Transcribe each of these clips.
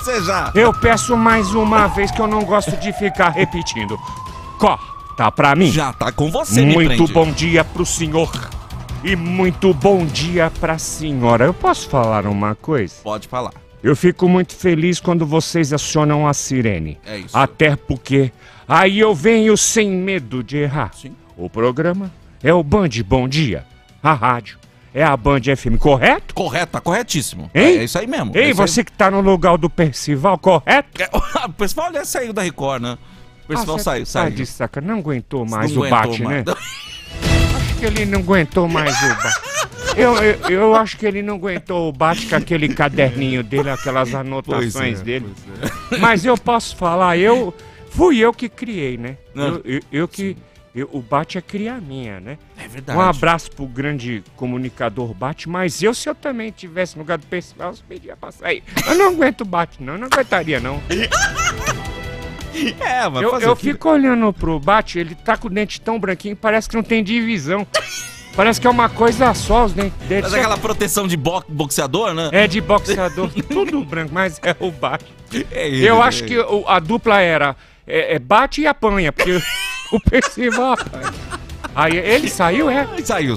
você já. Eu peço mais uma vez que eu não gosto de ficar repetindo. Corta pra mim. Já tá com você, me Muito prende. bom dia pro senhor. E muito bom dia pra senhora. Eu posso falar uma coisa? Pode falar. Eu fico muito feliz quando vocês acionam a sirene. É isso. Até porque aí eu venho sem medo de errar. Sim. O programa é o Band Bom Dia. A rádio é a Band FM, correto? Correto, tá corretíssimo. Hein? É isso aí mesmo. Ei, é isso aí. você que tá no lugar do Percival, correto? O pessoal já saiu da Record, né? O pessoal você saiu. tá de saca, não aguentou mais Não o aguentou bate, mais. né? Acho que ele não aguentou mais o bate. Eu acho que ele não aguentou o bate com aquele caderninho dele, aquelas anotações dele. Mas eu posso falar, fui eu que criei, né? Não. O Bate é cria minha, né? É verdade. Um abraço pro grande comunicador Bate, mas se eu também tivesse no lugar do Percival, eu pedia pra sair. Eu não aguento o Bate, não aguentaria, não. É, mas Eu fico olhando pro Bate, ele tá com o dente tão branquinho, parece que não tem divisão. Parece que é uma coisa só, os dentes dele. Mas aquela proteção de boxeador, né? É de boxeador, tudo branco, mas é o Bate. É ele, Eu é acho ele. que a dupla era bate e apanha, porque o Percival apanha. Aí ele saiu, Saiu.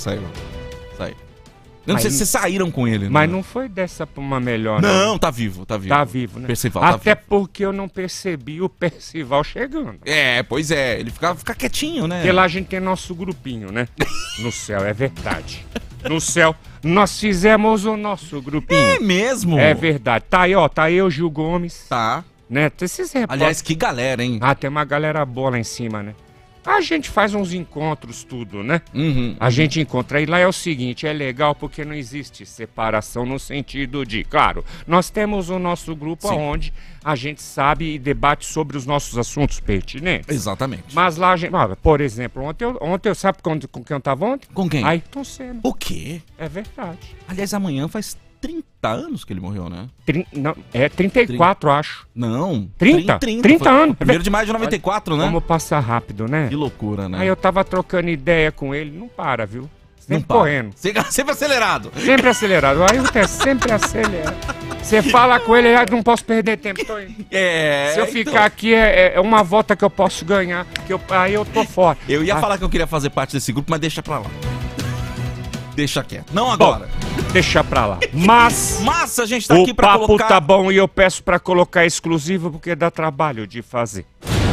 Eu não sei se vocês saíram com ele, né? Mas não foi dessa pra uma melhor, Não, tá vivo. Tá vivo, né? Percival tá Até vivo. porque eu não percebi o Percival chegando. É, pois é. Ele fica quietinho, né? Porque lá a gente tem nosso grupinho, né? No céu, é verdade. No céu, nós fizemos o nosso grupinho. É mesmo? É verdade. Tá aí, ó, tá eu, Gil Gomes, Tá. né? Tem esses repórteres. Aliás, que galera, hein? Ah, tem uma galera boa lá em cima, né? A gente faz uns encontros, tudo, né? Uhum. A gente encontra. E lá é o seguinte, é legal porque não existe separação no sentido de... Claro, nós temos o nosso grupo Sim. onde a gente sabe e debate sobre os nossos assuntos pertinentes. Exatamente. Mas lá a gente... Por exemplo, ontem eu sabe com quem eu tava ontem? Com quem? Ayrton Senna. O quê? É verdade. Aliás, amanhã faz 30 anos que ele morreu, né? Não, é 34, acho. Não. 30? 30 anos. 1º de maio de 94, né? Como passar rápido, né? Que loucura, né? Aí eu tava trocando ideia com ele, não para, viu? Não Sempre para. correndo. Sempre acelerado. Sempre acelerado. Aí o sempre acelera. Você fala com ele, não posso perder tempo. Tô indo. É. Se eu ficar aqui, é uma volta que eu posso ganhar, aí eu tô fora. Eu ia Ah, falar que eu queria fazer parte desse grupo, mas deixa pra lá. Deixa quieto. Não agora. Deixa pra lá. Mas Mas a gente tá o aqui pra papo colocar... tá bom e eu peço pra colocar exclusivo porque dá trabalho de fazer.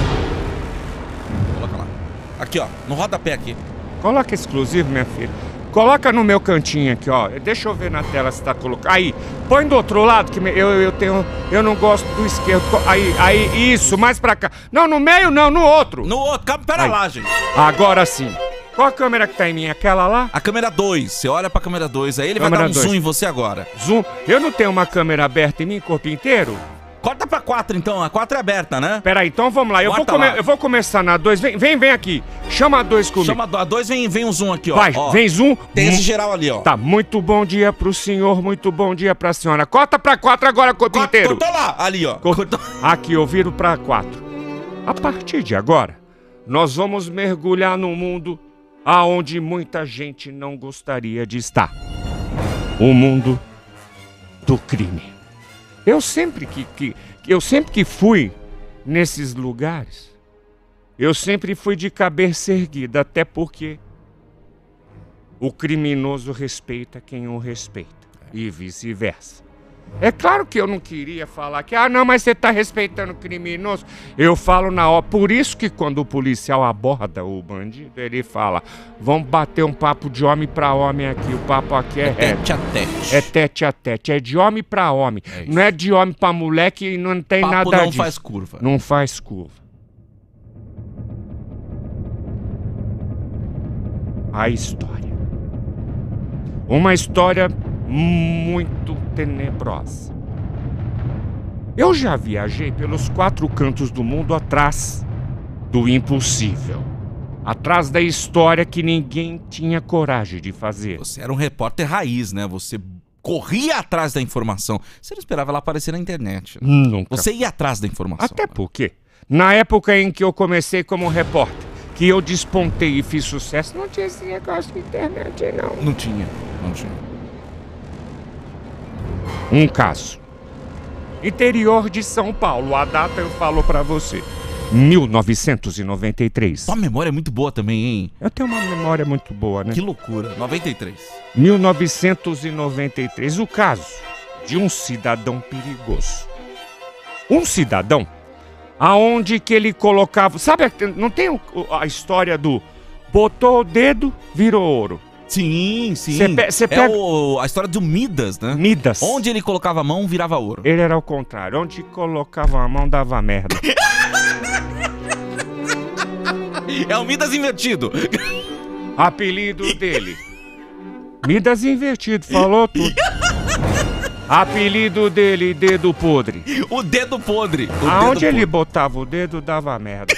Coloca lá. Aqui, ó. No rodapé aqui. Coloca exclusivo, minha filha. Coloca no meu cantinho aqui, ó. Deixa eu ver na tela se tá colocando. Aí, põe do outro lado que eu não gosto do esquerdo. Aí, isso, mais pra cá. Não, no meio não, no outro. No outro. Pera Aí. lá, gente. Agora sim. Qual a câmera que tá em mim? Aquela lá? A câmera 2. Você olha pra câmera 2 aí, ele vai Câmera dar um 2. zoom em você agora. Zoom. Eu não tenho uma câmera aberta em mim, corpo inteiro? Corta pra 4, então. A 4 é aberta, né? Peraí, então vamos lá. Bota lá. Eu vou começar na 2. Vem aqui. Chama a 2 comigo. Chama a 2, vem um zoom aqui, ó. Vai, Ó, vem zoom. Tem esse geral ali, ó. Tá, muito bom dia pro senhor, muito bom dia pra senhora. Corta pra 4 agora, corpo inteiro. Cortou lá. Ali, ó. Cortou. Aqui, eu viro pra 4. A partir de agora, nós vamos mergulhar num mundo aonde muita gente não gostaria de estar. O mundo do crime. Eu sempre que fui nesses lugares, eu sempre fui de cabeça erguida, até porque o criminoso respeita quem o respeita e vice-versa. É claro que eu não queria falar que, não, mas você tá respeitando o criminoso. Eu falo na hora. Por isso que quando o policial aborda o bandido, ele fala, vamos bater um papo de homem pra homem aqui. O papo aqui é reto. Tete a tete. É tete a tete. É de homem pra homem. É isso. Não é de homem pra moleque e não tem Papo nada não disso. faz curva. Não faz curva. A história. Uma história muito tenebrosa. Eu já viajei pelos 4 cantos do mundo atrás do impossível. Atrás da história que ninguém tinha coragem de fazer. Você era um repórter raiz, né? Você corria atrás da informação. Você não esperava ela aparecer na internet, né? Nunca. Você ia atrás da informação. Até porque, na época em que eu comecei como repórter, que eu despontei e fiz sucesso, não tinha esse negócio de internet, não. Não tinha. Um caso. interior de São Paulo. A data eu falo pra você. 1993. Sua memória é muito boa também, hein? Eu tenho uma memória muito boa, né? Que loucura. 93. 1993. O caso de um cidadão perigoso. Um cidadão aonde que ele colocava... Sabe, não tem a história do botou o dedo, virou ouro? Sim, sim. Cê pega... a história do Midas, né? Midas. Onde ele colocava a mão, virava ouro. Ele era o contrário. Onde colocava a mão, dava merda. É o Midas invertido. Apelido dele. Midas invertido, falou tudo. Apelido dele, dedo podre. O dedo podre. Aonde ele botava o dedo, dava merda.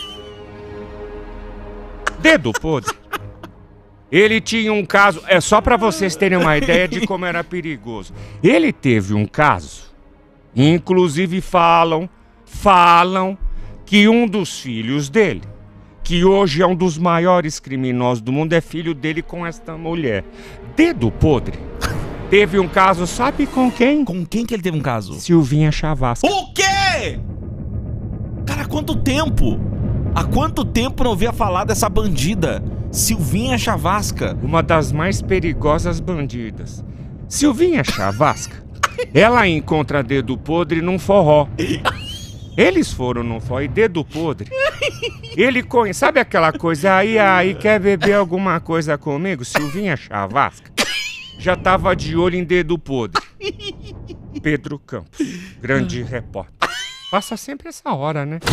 Dedo podre. Ele tinha um caso, é só pra vocês terem uma ideia de como era perigoso. Ele teve um caso, inclusive falam que um dos filhos dele, que hoje é um dos maiores criminosos do mundo, é filho dele com esta mulher. Dedo podre. Teve um caso, sabe com quem? Com quem que ele teve um caso? Silvinha Chavasca. O quê? Cara, há quanto tempo? Há quanto tempo não ouvia falar dessa bandida? Silvinha Chavasca. Uma das mais perigosas bandidas. Silvinha Chavasca, ela encontra dedo podre num forró. Eles foram num forró e dedo podre. Ele conhece, sabe aquela coisa, aí, quer beber alguma coisa comigo? Silvinha Chavasca já tava de olho em dedo podre. Pedro Campos, grande repórter. Passa sempre essa hora, né?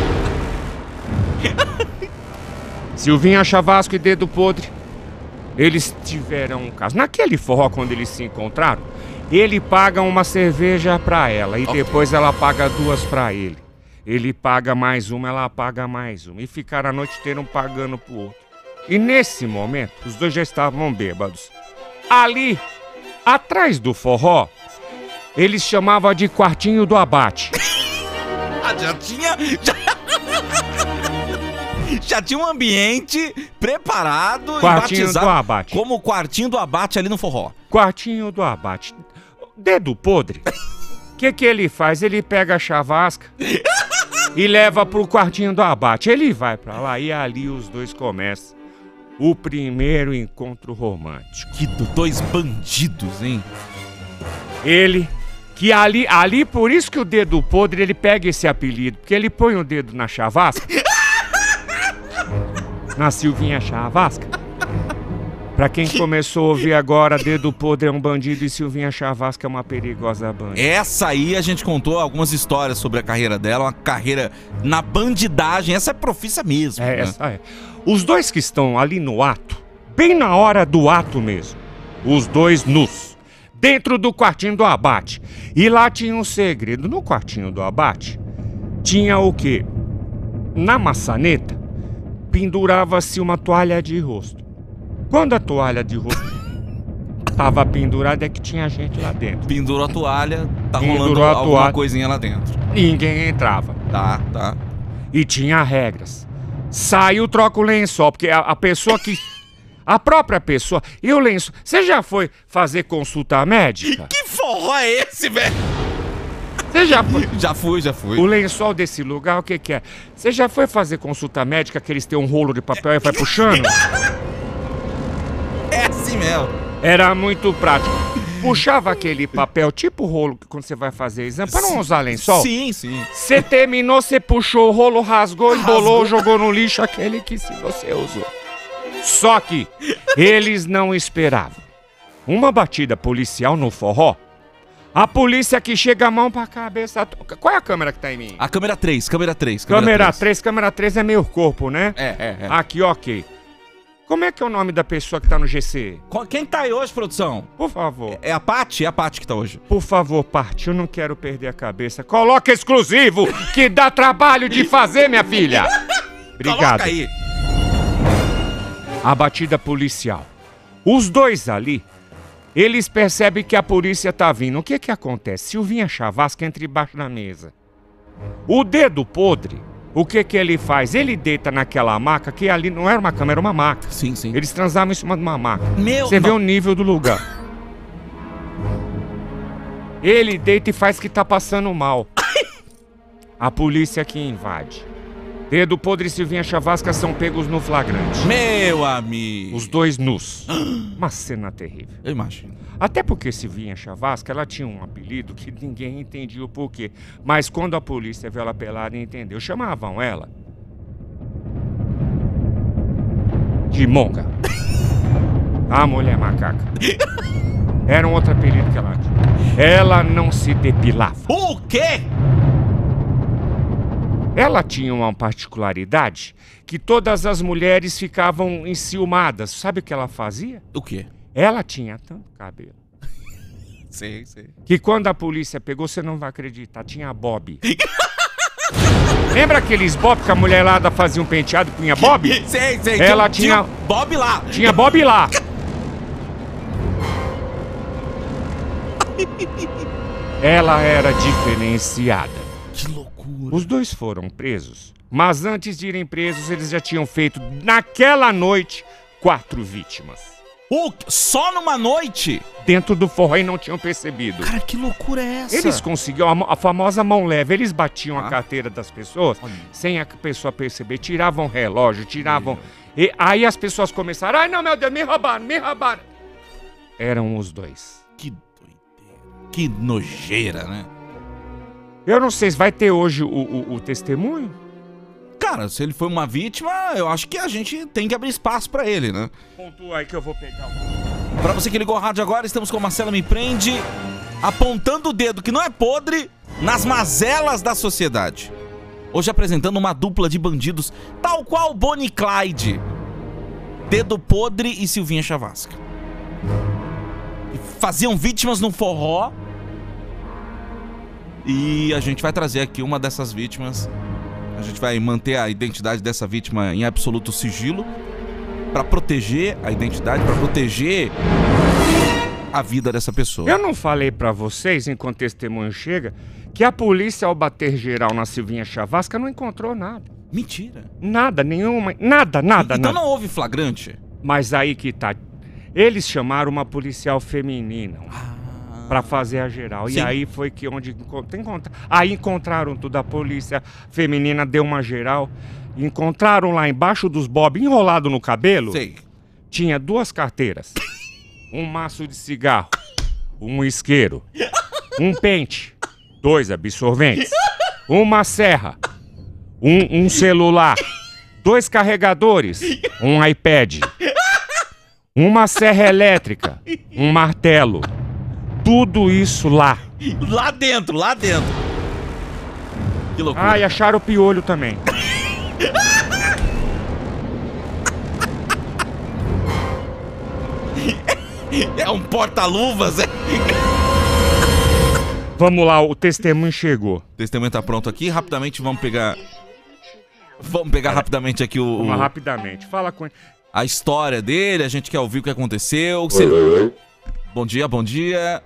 Silvinha Chavasca e dedo podre, eles tiveram um caso. Naquele forró, quando eles se encontraram, ele paga uma cerveja pra ela e depois ela paga duas pra ele. Ele paga mais uma, ela paga mais uma. E ficaram a noite inteira um pagando pro outro. E nesse momento, os dois já estavam bêbados. Ali, atrás do forró, eles chamavam de quartinho do abate. Já tinha um ambiente preparado quartinho e batizado do abate. como o quartinho do abate ali no forró. Quartinho do abate. Dedo podre. O que ele faz? Ele pega a chavasca e leva pro quartinho do abate. Ele vai pra lá e ali os dois começam o primeiro encontro romântico. Que dois bandidos, hein? Ele... Que ali, por isso que o dedo podre, ele pega esse apelido. Porque ele põe o dedo na chavasca. Na Silvinha Chavasca. Pra quem começou a ouvir agora, dedo podre é um bandido e Silvinha Chavasca é uma perigosa bandida. Essa aí a gente contou algumas histórias sobre a carreira dela, uma carreira na bandidagem. Essa é profissa mesmo. É, né? essa é. Os dois que estão ali no ato, bem na hora do ato mesmo, os dois nus, dentro do quartinho do abate. E lá tinha um segredo. No quartinho do abate, tinha o quê? Na maçaneta, pendurava-se uma toalha de rosto. Quando a toalha de rosto estava pendurada, é que tinha gente lá dentro. Pendurou a toalha, tá Pendurou rolando a alguma toalha. coisinha lá dentro. Ninguém entrava. Tá. E tinha regras. Saiu, troca o lençol, porque a pessoa que... A própria pessoa... E o lençol... Você já foi fazer consulta médica? Que forró é esse, velho? Você já foi? Já fui. O lençol desse lugar, o que que é? Você já foi fazer consulta médica que eles têm um rolo de papel e vai puxando? É assim mesmo. Era muito prático. Puxava aquele papel, tipo rolo que quando você vai fazer exame, para não usar lençol. Sim. Você terminou, você puxou o rolo, rasgou, embolou, jogou no lixo aquele que você usou. Só que eles não esperavam. Uma batida policial no forró, a polícia que chega a mão pra cabeça... Qual é a câmera que tá em mim? A câmera 3. Câmera 3 é meio corpo, né? É. Aqui, ok. Como é que é o nome da pessoa que tá no GC? Quem tá aí hoje, produção? Por favor. É a Paty? É a Paty que tá hoje. Por favor, Paty, eu não quero perder a cabeça. Coloca exclusivo, que dá trabalho de fazer, minha filha. Obrigado. Coloca aí. A batida policial. Os dois ali, eles percebem que a polícia tá vindo. O que que acontece? Silvinha Chavasca entra embaixo da mesa. O dedo podre, o que que ele faz? Ele deita naquela maca, que ali não era uma cama, era uma maca. Sim. Eles transavam em cima de uma maca. Meu... Você vê o nível do lugar. Ele deita e faz que tá passando mal. A polícia que invade. Dedo Podre e Silvinha Chavasca são pegos no flagrante. Meu amigo. Os dois nus. Uma cena terrível. Eu imagino. Até porque Silvinha Chavasca, ela tinha um apelido que ninguém entendia o porquê. Mas quando a polícia viu ela pelada, entendeu. Chamavam ela de Monga. A mulher macaca. Era um outro apelido que ela tinha. Ela não se depilava. O quê? Ela tinha uma particularidade que todas as mulheres ficavam enciumadas. Sabe o que ela fazia? O quê? Ela tinha tanto cabelo Sei. que quando a polícia pegou, você não vai acreditar, tinha bob. Lembra aqueles bob que a mulherada fazia um penteado e punha bob? Sei. Ela tinha Bob lá. Tinha bob lá. Ela era diferenciada. Que loucura. Os dois foram presos, mas antes de irem presos, eles já tinham feito, naquela noite, 4 vítimas. Só numa noite? Dentro do forró e não tinham percebido. Cara, que loucura é essa? Eles conseguiam a famosa mão leve. Eles batiam a carteira das pessoas Olha. sem a pessoa perceber. Tiravam relógio, tiravam... E aí as pessoas começaram... Ai, não, meu Deus, me roubaram. Eram os dois. Que doideira. Que nojeira, né? Eu não sei se vai ter hoje o testemunho. Cara, se ele foi uma vítima, eu acho que a gente tem que abrir espaço pra ele, né? Pontua aí que eu vou pegar o... Pra você que ligou o rádio agora, estamos com o Marcelo Me Prende, apontando o dedo, que não é podre, nas mazelas da sociedade. Hoje apresentando uma dupla de bandidos, tal qual Bonnie e Clyde. Dedo Podre e Silvinha Chavasca. Faziam vítimas no forró. E a gente vai trazer aqui uma dessas vítimas. A gente vai manter a identidade dessa vítima em absoluto sigilo pra proteger a identidade, pra proteger a vida dessa pessoa. Eu não falei pra vocês, enquanto o testemunho chega, que a polícia, ao bater geral na Silvinha Chavasca, não encontrou nada. Mentira. Nada, nenhuma... Nada. Então não houve flagrante? Mas aí que tá. Eles chamaram uma policial feminina pra fazer a geral. Sim. E aí foi que onde aí encontraram tudo. A polícia feminina deu uma geral. Encontraram lá embaixo dos bob, enrolado no cabelo. Sei. Tinha 2 carteiras. Um maço de cigarro. Um isqueiro. Um pente. 2 absorventes. Uma serra. Um celular. 2 carregadores. Um iPad. Uma serra elétrica. Um martelo. Tudo isso lá. Lá dentro. Que loucura. Ah, e acharam o piolho também. É um porta-luvas, é? Vamos lá, o testemunho chegou. O testemunho tá pronto aqui. Rapidamente vamos pegar... rapidamente aqui Vamos rapidamente. Fala com ele. a história dele. A gente quer ouvir o que aconteceu. Bom dia. Bom dia.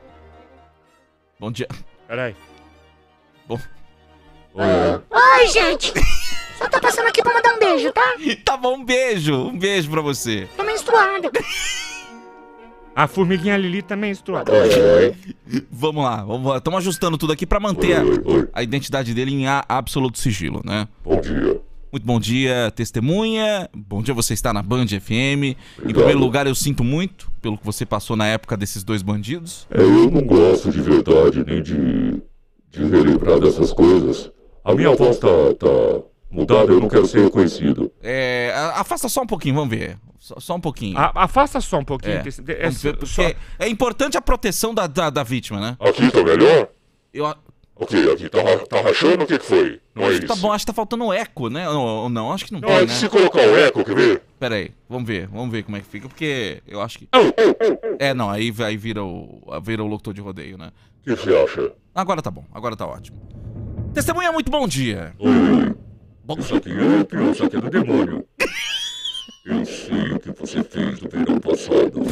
Peraí. Bom... Oi, gente. Só tô passando aqui pra mandar um beijo, tá? Tá bom, um beijo pra você. Tô menstruada. A formiguinha Lili também estourou. Vamos lá. Estamos ajustando tudo aqui pra manter a identidade dele em absoluto sigilo, né? Bom dia. Muito bom dia, testemunha. Bom dia, você está na Band FM. Em primeiro lugar, eu sinto muito pelo que você passou na época desses 2 bandidos. Eu não gosto de verdade, nem de relembrar dessas coisas. A minha voz tá mudada, eu não quero ser reconhecido. Afasta só um pouquinho, vamos ver. Só um pouquinho. Afasta só um pouquinho. Vamos ver, porque é importante a proteção da vítima, né? Aqui tá melhor? Eu... Ok, aqui tá rachando, o que foi? Não é isso? Tá bom, acho que tá faltando um eco, né? Ou não, acho que não Não, tem, é né? de se colocar o eco, quer ver? Pera aí, vamos ver como é que fica, porque eu acho que... não, aí vira o locutor de rodeio, né? O que você acha? Agora tá bom, agora tá ótimo. Testemunha, muito bom dia. Oi. Bom... Isso aqui é pior, isso aqui é do demônio. Eu sei o que você fez no verão passado.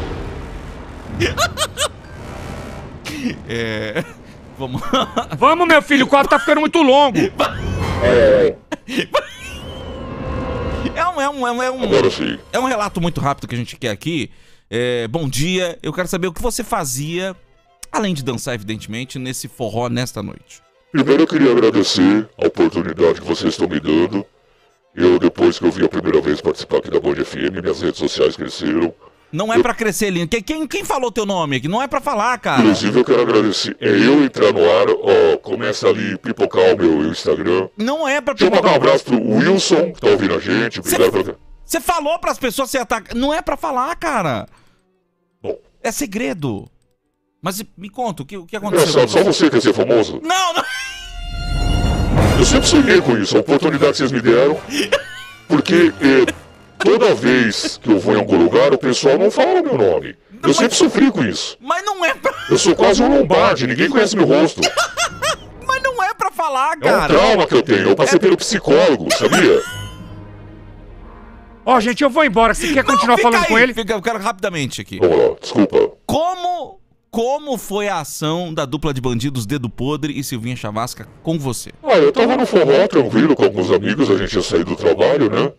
Vamos... Vamos, meu filho, o quadro tá ficando muito longo. Agora sim. É um relato muito rápido que a gente quer aqui. Bom dia, eu quero saber o que você fazia Além de dançar, evidentemente, nesse forró nesta noite. Primeiro eu queria agradecer a oportunidade que vocês estão me dando. Eu, depois que eu vim a primeira vez participar aqui da Band FM, minhas redes sociais cresceram. Não é pra crescer, Lino. Quem falou teu nome aqui? Não é pra falar, cara. Inclusive eu quero agradecer. É eu entrar no ar, ó, começa ali pipocar o meu Instagram. Não é pra Deixa eu mandar um pipocar. abraço pro Wilson, que tá ouvindo a gente. Obrigado. Você falou pras pessoas se atacar. Não é pra falar, cara. Bom. É segredo. Mas me conta, o que aconteceu? Engraçado, só você quer ser famoso? Não. Eu sempre sonhei com isso, a oportunidade que vocês me deram. Porque toda vez que eu vou em algum lugar, o pessoal não fala meu nome. Eu sempre sofri com isso. Mas não é pra... Eu sou quase um lombarde, ninguém conhece meu rosto. Mas não é pra falar, É um cara. trauma que eu tenho, eu passei pelo psicólogo, sabia? Ó, gente, eu vou embora. Você quer continuar Fica falando aí, com ele? eu quero rapidamente aqui. Vamos lá, desculpa. Como foi a ação da dupla de bandidos Dedo Podre e Silvinha Chavasca com você? Eu tava no forró, tranquilo, com alguns amigos, a gente ia sair do trabalho, né?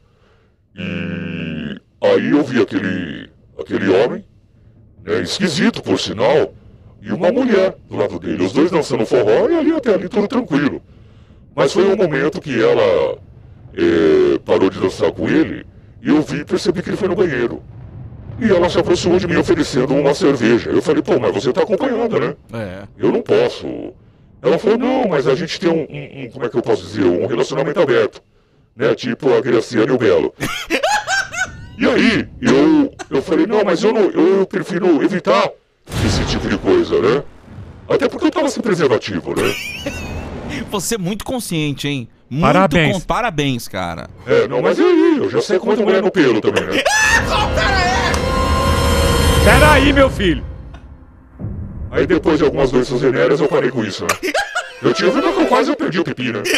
E aí eu vi aquele homem, né, esquisito por sinal, e uma mulher do lado dele. Os dois dançando forró e até ali tudo tranquilo. Mas foi um momento que ela parou de dançar com ele e eu percebi que ele foi no banheiro. E ela se aproximou de mim oferecendo uma cerveja. Eu falei, pô, mas você tá acompanhada, né? É. Eu não posso. Ela falou, não, mas a gente tem como é que eu posso dizer? Um relacionamento aberto. Né? Tipo a Graciana e o Belo. E aí, eu falei, não, mas eu prefiro evitar esse tipo de coisa, né? Até porque eu tava sem preservativo, né? Você é muito consciente, hein? Muito Parabéns. Parabéns, cara. Não, mas e aí? Eu já sei como é mulher no pelo também, né? Pera aí, meu filho. Aí depois de algumas doenças venéreas eu parei com isso, né? Eu tinha visto que eu quase perdi o pipi, né?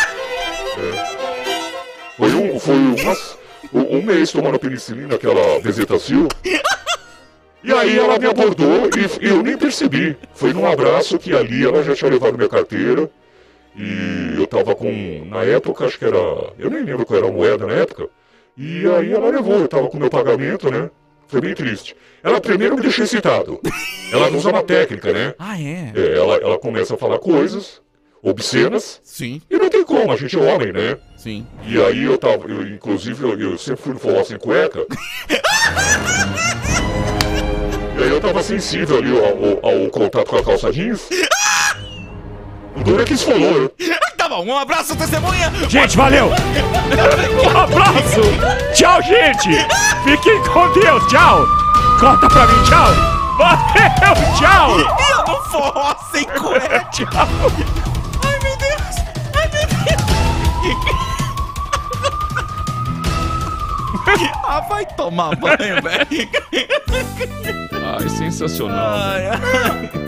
Foi um mês tomando penicilina, aquela Bezetacil. E aí ela me abordou e eu nem percebi. Foi num abraço que ali ela já tinha levado minha carteira. E eu tava com, na época, acho que era... Eu nem lembro qual era a moeda na época. E aí ela levou, eu tava com o meu pagamento, né? Foi bem triste. Ela primeiro me deixou excitado. Ela usa uma técnica, né? Ah, é? Ela começa a falar coisas obscenas. Sim, E não tem como, a gente é homem, né? sim. E aí inclusive, eu sempre fui no forró sem cueca. E aí eu tava sensível ali ao contato com a calça jeans. O duro é que esfolou, né? Tá bom, um abraço, testemunha. Gente, valeu. Um abraço. Tchau, gente. Fiquem com Deus. Tchau. Corta pra mim. Tchau. Valeu. Tchau. E eu no forró sem cueca. Tchau. Ai, meu Deus. Ai, meu Deus. Ah, vai tomar banho, velho. Ai, sensacional. Ai, ai.